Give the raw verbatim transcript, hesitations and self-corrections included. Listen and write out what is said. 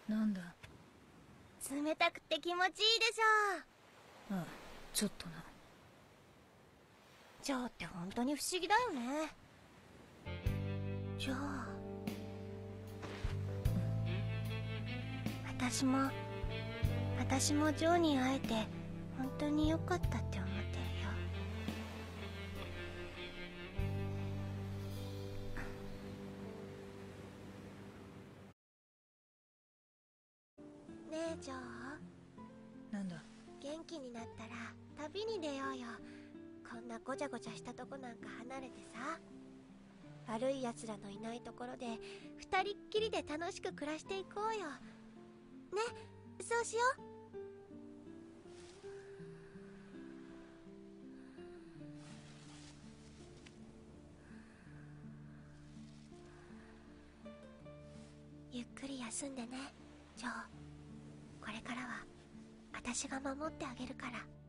なんだ。 冷たくて気持ちいいでしょ。 ああ、ちょっとな。 ジョーって本当に不思議だよね。ジョー、私も私もジョーに会えて本当に良かったって思ってるよ。ねえジョー、 なんだ。 元気になったら旅に出ようよ。こんなごちゃごちゃしたとこなんか離れてさ、悪い奴らのいないところで二人っきりで楽しく暮らしていこうよ。ね、そうしよう。ゆっくり休んでね、ジョー。これからは私が守ってあげるから。